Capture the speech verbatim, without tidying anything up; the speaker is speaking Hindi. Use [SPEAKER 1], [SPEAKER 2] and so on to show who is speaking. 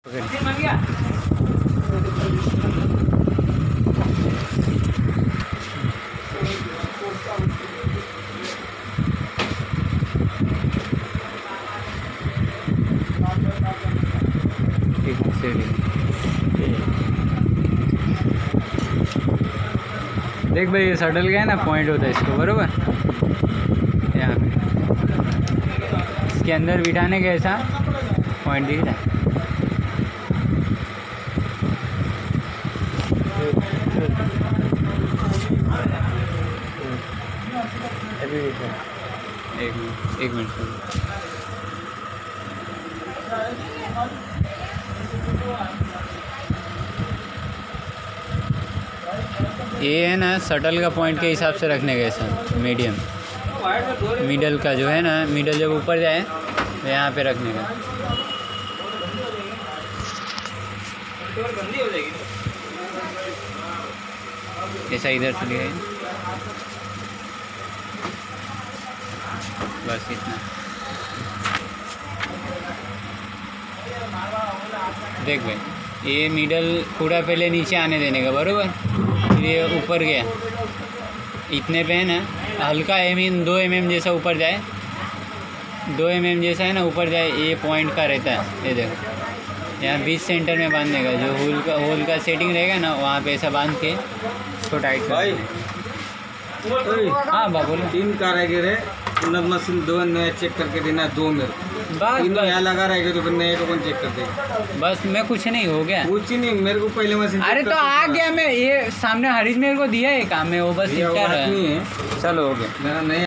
[SPEAKER 1] देख भाई, ये शटल का है ना पॉइंट होता है इसको, बरोबर यहाँ पे इसके अंदर बिठाने का ऐसा पॉइंट दिख रहा है। एक मिनट एक मिनट ये है ना शटल का पॉइंट के हिसाब से रखने का सर। मीडियम मिडल का जो है ना, मिडल जब ऊपर जाए तो यहाँ पे रखने का। ऐसा इधर से लिया बस इतना। देख भाई, ये मिडल पूरा पहले नीचे आने देने का, बरोबर। फिर ये ऊपर गया इतने पे है ना, हल्का एम इन दो एम एम जैसा ऊपर जाए, दो एम एम जैसा है ना ऊपर जाए, ये पॉइंट का रहता है। ये देखो यहाँ बीच सेंटर में बांधने का, जो होल का होल का सेटिंग रहेगा ना वहाँ पे ऐसा बांध के इसको टाइट भाई। हाँ बा बोलो।
[SPEAKER 2] तीन कारीगर है, उन्नत मशीन दो नया चेक करके देना, दो मेरे
[SPEAKER 1] बस
[SPEAKER 2] तीनों यहाँ लगा रहेगा तो फिर नए को कौन चेक कर देगा।
[SPEAKER 1] बस मैं कुछ नहीं हो गया,
[SPEAKER 2] कुछ ही नहीं, मेरे को पहले मशीन।
[SPEAKER 1] अरे तो आ गया, मैं ये सामने हरीश मेरे को दिया है काम में, वो बस
[SPEAKER 2] नहीं है, चलो हो गया नहीं।